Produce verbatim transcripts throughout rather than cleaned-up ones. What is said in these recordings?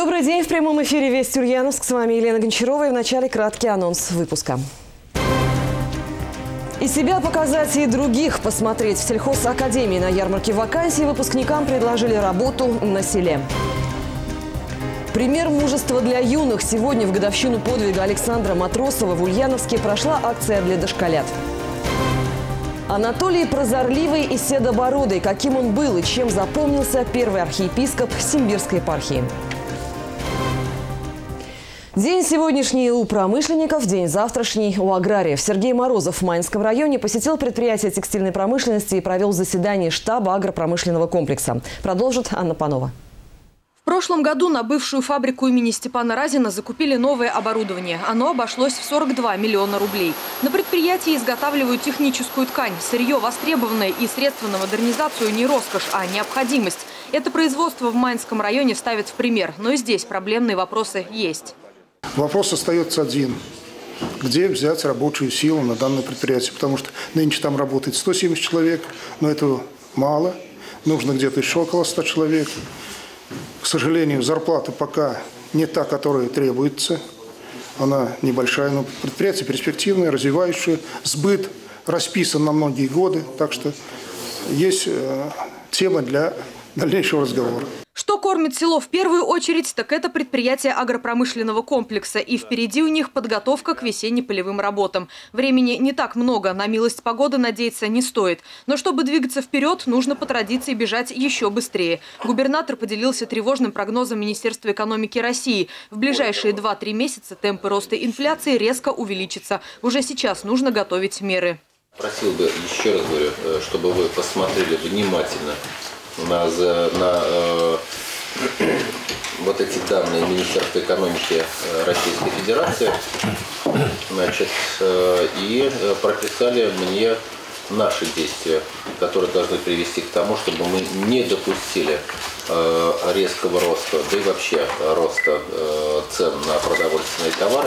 Добрый день. В прямом эфире «Вести Ульяновск». С вами Елена Гончарова. И в начале краткий анонс выпуска. И себя показать, и других посмотреть. В сельхозакадемии на ярмарке вакансий выпускникам предложили работу на селе. Пример мужества для юных. Сегодня в годовщину подвига Александра Матросова в Ульяновске прошла акция для дошколят. Анатолий Прозорливый и седобородый. Каким он был и чем запомнился первый архиепископ Симбирской епархии. День сегодняшний у промышленников, день завтрашний у аграриев. Сергей Морозов в Маинском районе посетил предприятие текстильной промышленности и провел заседание штаба агропромышленного комплекса. Продолжит Анна Панова. В прошлом году на бывшую фабрику имени Степана Разина закупили новое оборудование. Оно обошлось в сорок два миллиона рублей. На предприятии изготавливают техническую ткань. Сырье востребованное и средства на модернизацию не роскошь, а необходимость. Это производство в Маинском районе ставит в пример. Но и здесь проблемные вопросы есть. Вопрос остается один. Где взять рабочую силу на данное предприятие? Потому что нынче там работает сто семьдесят человек, но этого мало. Нужно где-то еще около ста человек. К сожалению, зарплата пока не та, которая требуется. Она небольшая, но предприятие перспективное, развивающее. Сбыт расписан на многие годы. Так что есть э, тема для дальнейшего разговора. Что кормит село в первую очередь, так это предприятие агропромышленного комплекса. И впереди у них подготовка к весенне-полевым работам. Времени не так много, на милость погоды надеяться не стоит. Но чтобы двигаться вперед, нужно по традиции бежать еще быстрее. Губернатор поделился тревожным прогнозом Министерства экономики России. В ближайшие два-три месяца темпы роста инфляции резко увеличатся. Уже сейчас нужно готовить меры. Просил бы, еще раз говорю, чтобы вы посмотрели внимательно на, на э, вот эти данные Министерства экономики Российской Федерации, значит, э, и прописали мне наши действия, которые должны привести к тому, чтобы мы не допустили э, резкого роста, да и вообще роста э, цен на продовольственные товары,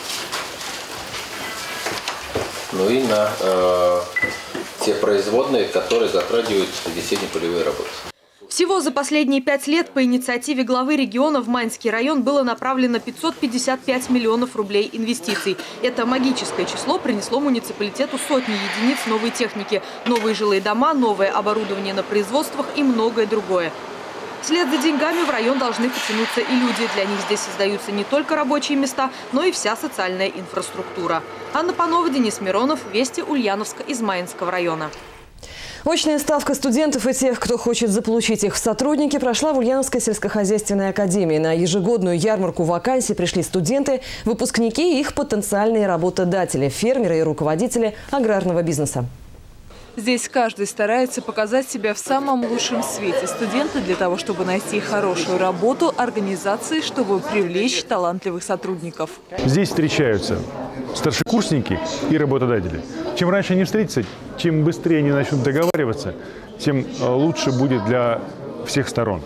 ну и на э, те производные, которые затрагивают весенне-полевые работы. Всего за последние пять лет по инициативе главы региона в Маинский район было направлено пятьсот пятьдесят пять миллионов рублей инвестиций. Это магическое число принесло муниципалитету сотни единиц новой техники, новые жилые дома, новое оборудование на производствах и многое другое. Вслед за деньгами в район должны потянуться и люди. Для них здесь создаются не только рабочие места, но и вся социальная инфраструктура. Анна Панова, Денис Миронов, Вести Ульяновска из Маинского района. Очная ставка студентов и тех, кто хочет заполучить их в сотрудники, прошла в Ульяновской сельскохозяйственной академии. На ежегодную ярмарку вакансий пришли студенты, выпускники и их потенциальные работодатели, фермеры и руководители аграрного бизнеса. Здесь каждый старается показать себя в самом лучшем свете. Студенты для того, чтобы найти хорошую работу, организации, чтобы привлечь талантливых сотрудников. Здесь встречаются старшекурсники и работодатели. Чем раньше они встретятся, чем быстрее они начнут договариваться, тем лучше будет для всех сторон.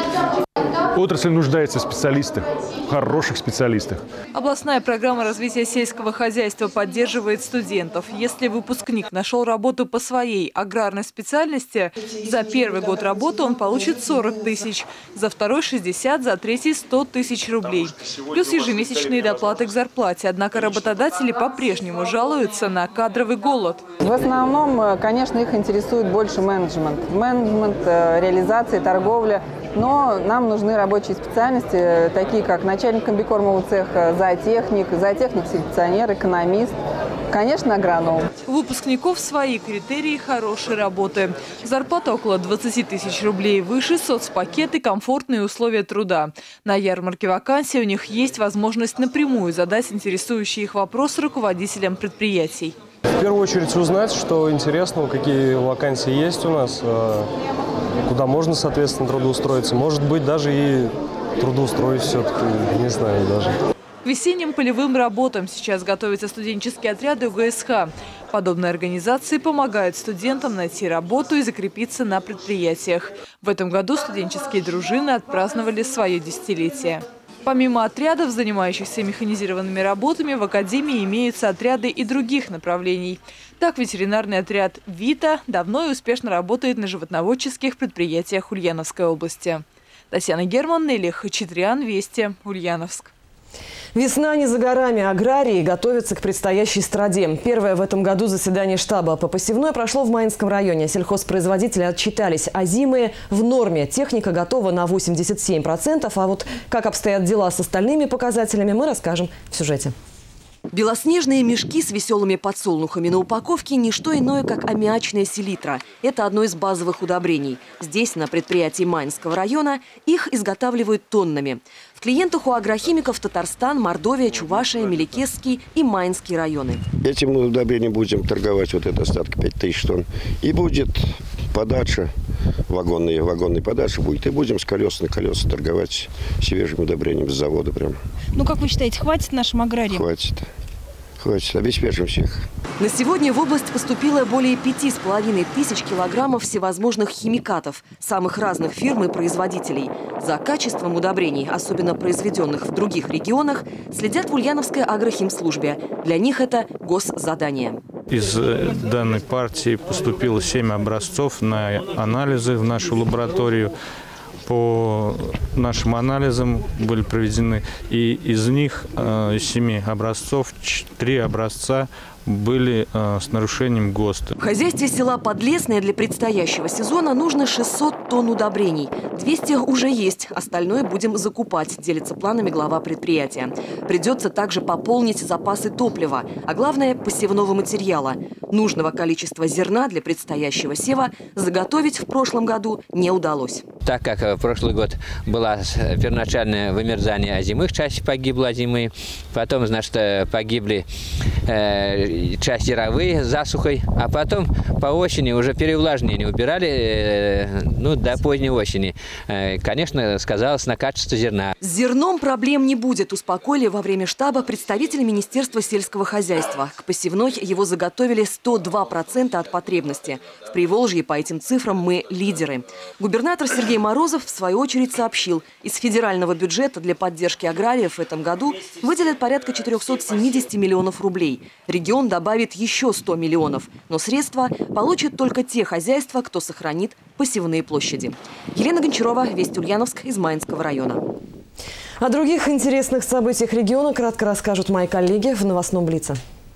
Отрасль нуждается в специалистах, в хороших специалистах. Областная программа развития сельского хозяйства поддерживает студентов. Если выпускник нашел работу по своей аграрной специальности, за первый год работы он получит сорок тысяч, за второй – шестьдесят, за третий – сто тысяч рублей. Плюс ежемесячные доплаты к зарплате. Однако работодатели по-прежнему жалуются на кадровый голод. В основном, конечно, их интересует больше менеджмент. Менеджмент, реализация, торговля. Но нам нужны рабочие специальности, такие как начальник комбикормового цеха, зоотехник, зоотехник-селекционер, экономист, конечно, агроном. У выпускников свои критерии хорошей работы. Зарплата около двадцати тысяч рублей, выше соцпакеты, комфортные условия труда. На ярмарке вакансий у них есть возможность напрямую задать интересующие их вопросы руководителям предприятий. В первую очередь узнать, что интересного, какие вакансии есть у нас, куда можно, соответственно, трудоустроиться. Может быть, даже и трудоустроить все-таки, не знаю даже. К весенним полевым работам сейчас готовятся студенческие отряды УГСХ. Подобные организации помогают студентам найти работу и закрепиться на предприятиях. В этом году студенческие дружины отпраздновали свое десятилетие. Помимо отрядов, занимающихся механизированными работами, в академии имеются отряды и других направлений. Так, ветеринарный отряд «Вита» давно и успешно работает на животноводческих предприятиях Ульяновской области. Татьяна Герман, Нелли Хачатрян, Вести, Ульяновск. Весна не за горами. Аграрии готовятся к предстоящей страде. Первое в этом году заседание штаба по посевной прошло в Маинском районе. Сельхозпроизводители отчитались. Озимые в норме. Техника готова на восемьдесят семь процентов. А вот как обстоят дела с остальными показателями, мы расскажем в сюжете. Белоснежные мешки с веселыми подсолнухами на упаковке – не что иное, как аммиачная селитра. Это одно из базовых удобрений. Здесь, на предприятии Маинского района, их изготавливают тоннами. В клиентах у агрохимиков Татарстан, Мордовия, Чувашия, Меликесский и Маинский районы. Этим удобрением будем торговать, вот это остатка пять тысяч тонн. И будет подача, вагонные, вагонные подачи будет. И будем с колес на колеса торговать свежим удобрением с завода прям. Ну, как вы считаете, хватит нашим аграриям? Хватит. Хватит. Обеспечим всех. На сегодня в область поступило более пяти с половиной тысяч килограммов всевозможных химикатов самых разных фирм и производителей. За качеством удобрений, особенно произведенных в других регионах, следят в Ульяновской агрохимслужбе. Для них это госзадание. Из данной партии поступило семь образцов на анализы в нашу лабораторию. По нашим анализам были проведены, и из них, из семи образцов, три образца были э, с нарушением ГОСТа. В хозяйстве села Подлесное для предстоящего сезона нужно шестьсот тонн удобрений. двести уже есть, остальное будем закупать, делится планами глава предприятия. Придется также пополнить запасы топлива, а главное – посевного материала. Нужного количества зерна для предстоящего сева заготовить в прошлом году не удалось. Так как в прошлый год было первоначальное вымерзание озимых, часть погибла озимые, потом, значит, погибли э, часть яровые засухой, а потом по осени уже переувлажнение убирали, э, ну, до поздней осени. Э, конечно, сказалось на качество зерна. С зерном проблем не будет, успокоили во время штаба представители Министерства сельского хозяйства. К посевной его заготовили сто два процента от потребности. В Приволжье по этим цифрам мы лидеры. Губернатор Сергей Морозов в свою очередь сообщил, из федерального бюджета для поддержки аграриев в этом году выделят порядка четырёхсот семидесяти миллионов рублей. Регион добавит еще сто миллионов, но средства получат только те хозяйства, кто сохранит посевные площади. Елена Гончарова, Вести, Ульяновск, из Маинского района. О других интересных событиях региона кратко расскажут мои коллеги в новостном блице.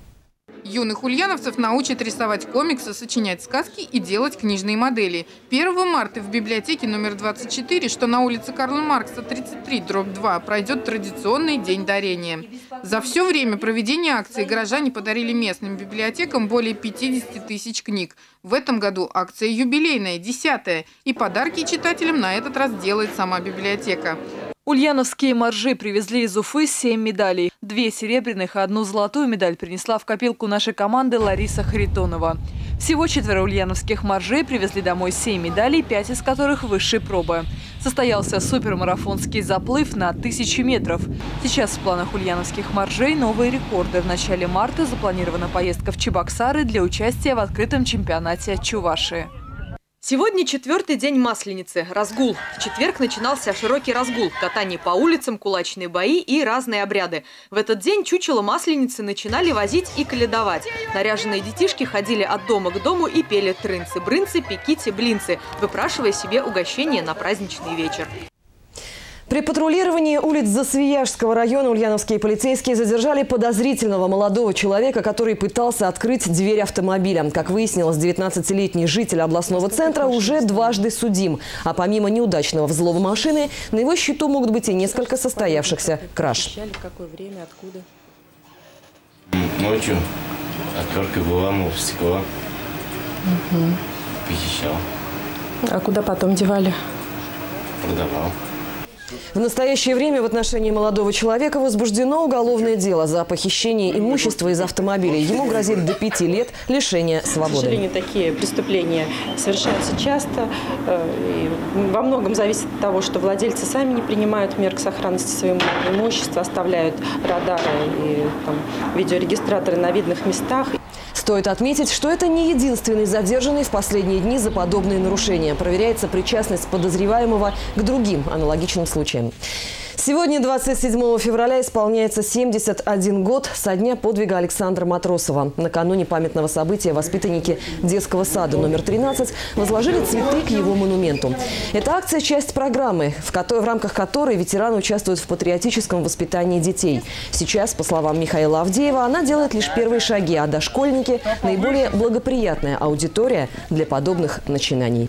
Юных ульяновцев научат рисовать комиксы, сочинять сказки и делать книжные модели. первого марта в библиотеке номер двадцать четыре, что на улице Карла Маркса тридцать три дробь два, пройдет традиционный день дарения. За все время проведения акции горожане подарили местным библиотекам более пятидесяти тысяч книг. В этом году акция юбилейная, десятая, и подарки читателям на этот раз делает сама библиотека. Ульяновские моржи привезли из Уфы семь медалей. Две серебряных и одну золотую медаль принесла в копилку нашей команды Лариса Харитонова. Всего четверо ульяновских моржей привезли домой семь медалей, пять из которых высшей пробы. Состоялся супермарафонский заплыв на тысячу метров. Сейчас в планах ульяновских моржей новые рекорды. В начале марта запланирована поездка в Чебоксары для участия в открытом чемпионате Чувашии. Сегодня четвертый день Масленицы – разгул. В четверг начинался широкий разгул – катание по улицам, кулачные бои и разные обряды. В этот день чучело Масленицы начинали возить и каледовать. Наряженные детишки ходили от дома к дому и пели трынцы, брынцы, пекити, блинцы, выпрашивая себе угощение на праздничный вечер. При патрулировании улиц Засвияжского района ульяновские полицейские задержали подозрительного молодого человека, который пытался открыть дверь автомобиля. Как выяснилось, девятнадцатилетний житель областного центра уже дважды судим. А помимо неудачного взлома машины, на его счету могут быть и несколько состоявшихся краж. В какое время, откуда? Ночью отвертка выламывал стекло. Угу. Похищал. А куда потом девали? Продавал. В настоящее время в отношении молодого человека возбуждено уголовное дело за похищение имущества из автомобиля. Ему грозит до пяти лет лишения свободы. К сожалению, такие преступления совершаются часто. И во многом зависит от того, что владельцы сами не принимают мер к сохранности своего имущества, оставляют радары и там, видеорегистраторы на видных местах. Стоит отметить, что это не единственный задержанный в последние дни за подобные нарушения. Проверяется причастность подозреваемого к другим аналогичным случаям. Сегодня, двадцать седьмого февраля, исполняется семьдесят один год со дня подвига Александра Матросова. Накануне памятного события воспитанники детского сада номер тринадцать возложили цветы к его монументу. Эта акция – часть программы, в, которой, в рамках которой ветераны участвуют в патриотическом воспитании детей. Сейчас, по словам Михаила Авдеева, она делает лишь первые шаги, а дошкольники – наиболее благоприятная аудитория для подобных начинаний.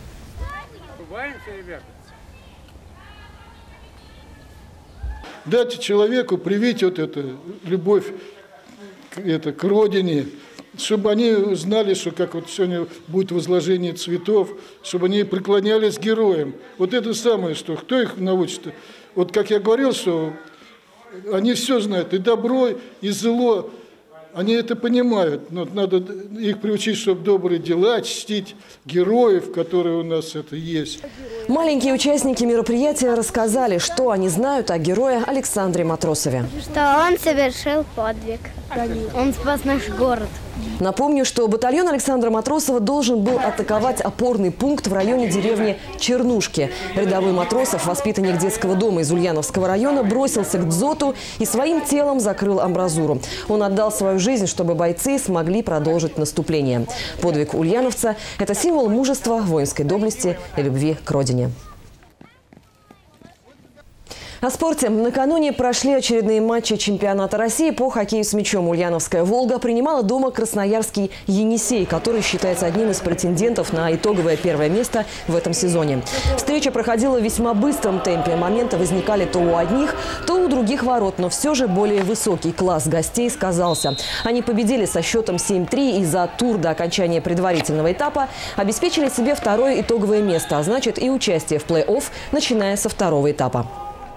Дать человеку привить вот эту любовь это, к родине, чтобы они знали, что как вот сегодня будет возложение цветов, чтобы они преклонялись героям. Вот это самое, что кто их научит? Вот как я говорил, что они все знают, и добро, и зло. Они это понимают, но надо их приучить, чтобы добрые дела, чтить героев, которые у нас это есть. Маленькие участники мероприятия рассказали, что они знают о герое Александре Матросове. Что он совершил подвиг. Он спас наш город. Напомню, что батальон Александра Матросова должен был атаковать опорный пункт в районе деревни Чернушки. Рядовой Матросов, воспитанник детского дома из Ульяновского района, бросился к дзоту и своим телом закрыл амбразуру. Он отдал свою жизнь, чтобы бойцы смогли продолжить наступление. Подвиг ульяновца – это символ мужества, воинской доблести и любви к родине. О спорте. Накануне прошли очередные матчи чемпионата России по хоккею с мячом. Ульяновская «Волга» принимала дома красноярский «Енисей», который считается одним из претендентов на итоговое первое место в этом сезоне. Встреча проходила в весьма быстром темпе. Моменты возникали то у одних, то у других ворот. Но все же более высокий класс гостей сказался. Они победили со счетом семь-три и за тур до окончания предварительного этапа обеспечили себе второе итоговое место, а значит и участие в плей-офф, начиная со второго этапа.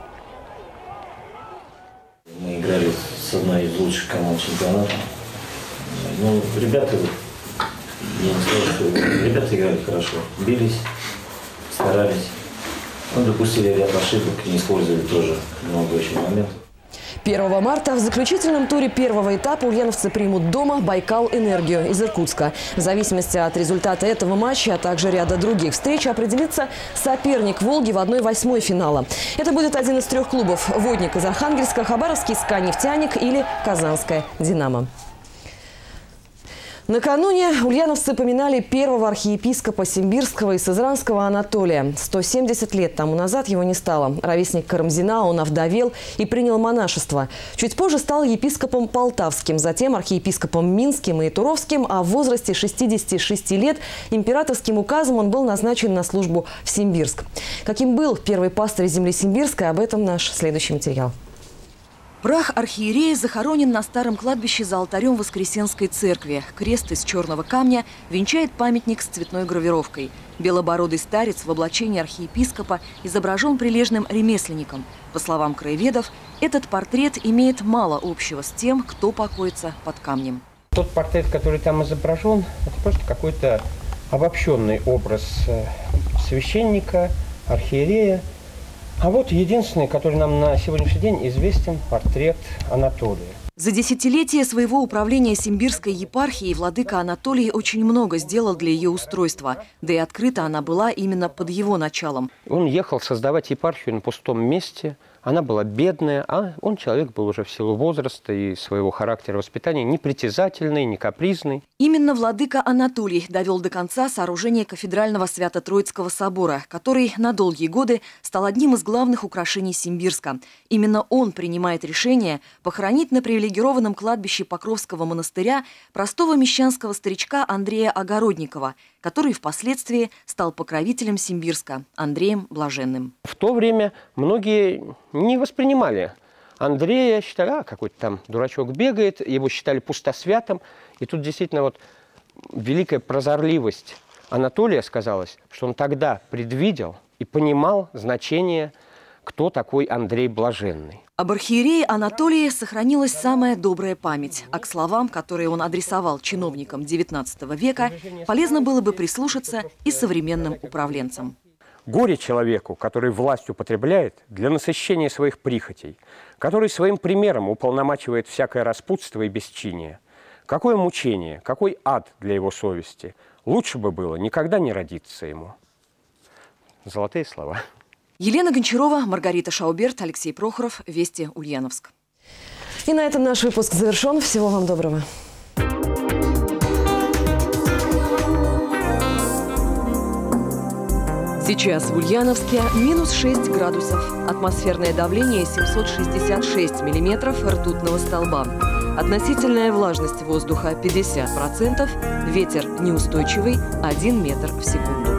Мы играли с одной из лучших команд чемпионата. Ну, ребята, я не скажу, что ребята играли хорошо. Бились, старались. Ну, допустили ряд ошибок, не использовали тоже много очень моментов. первого марта в заключительном туре первого этапа ульяновцы примут дома «Байкал-Энергию» из Иркутска. В зависимости от результата этого матча, а также ряда других встреч, определится соперник «Волги» в одной восьмой финала. Это будет один из трех клубов – «Водник» из Архангельска, Хабаровский «СКА Нефтяник» или «Казанская Динамо». Накануне ульяновцы поминали первого архиепископа Симбирского и Сызранского Анатолия. сто семьдесят лет тому назад его не стало. Ровесник Карамзина, он овдовел и принял монашество. Чуть позже стал епископом Полтавским, затем архиепископом Минским и Туровским, а в возрасте шестидесяти шести лет императорским указом он был назначен на службу в Симбирск. Каким был первый пастырь земли Симбирской, об этом наш следующий материал. Прах архиерея захоронен на старом кладбище за алтарем Воскресенской церкви. Крест из черного камня венчает памятник с цветной гравировкой. Белобородый старец в облачении архиепископа изображен прилежным ремесленником. По словам краеведов, этот портрет имеет мало общего с тем, кто покоится под камнем. Тот портрет, который там изображен, это просто какой-то обобщенный образ священника, архиерея. А вот единственный, который нам на сегодняшний день известен, портрет Анатолия. За десятилетия своего управления Симбирской епархией владыка Анатолий очень много сделал для ее устройства. Да и открыта она была именно под его началом. Он ехал создавать епархию на пустом месте. Она была бедная, а он человек был уже в силу возраста и своего характера воспитания непритязательный, не капризный. Именно владыка Анатолий довел до конца сооружение кафедрального Свято-Троицкого собора, который на долгие годы стал одним из главных украшений Симбирска. Именно он принимает решение похоронить на привилегированном кладбище Покровского монастыря простого мещанского старичка Андрея Огородникова, который впоследствии стал покровителем Симбирска, Андреем Блаженным. В то время многие не воспринимали Андрея, считали, а какой-то там дурачок бегает, его считали пустосвятым. И тут действительно вот великая прозорливость Анатолия сказалась, что он тогда предвидел и понимал значение, кто такой Андрей Блаженный. Об архиерее Анатолии сохранилась самая добрая память. А к словам, которые он адресовал чиновникам девятнадцатого века, полезно было бы прислушаться и современным управленцам. Горе человеку, который власть употребляет для насыщения своих прихотей, который своим примером уполномачивает всякое распутство и бесчиние. Какое мучение, какой ад для его совести. Лучше бы было никогда не родиться ему. Золотые слова. Елена Гончарова, Маргарита Шауберт, Алексей Прохоров. Вести, Ульяновск. И на этом наш выпуск завершен. Всего вам доброго. Сейчас в Ульяновске минус шесть градусов. Атмосферное давление семьсот шестьдесят шесть миллиметров ртутного столба. Относительная влажность воздуха пятьдесят процентов. Ветер неустойчивый один метр в секунду.